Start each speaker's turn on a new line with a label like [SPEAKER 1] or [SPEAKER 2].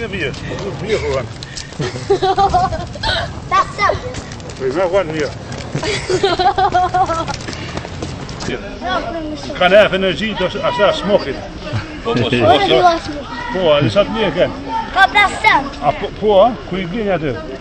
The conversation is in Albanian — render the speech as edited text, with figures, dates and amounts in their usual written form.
[SPEAKER 1] meer bier. Bier gewoon.
[SPEAKER 2] Dat is zo.
[SPEAKER 1] Wil je nog wat meer? Ik ga even zien als dat smog is. Boah, das hat mir gern.
[SPEAKER 2] Wat is dat?
[SPEAKER 1] Boah, kun je binnen doen?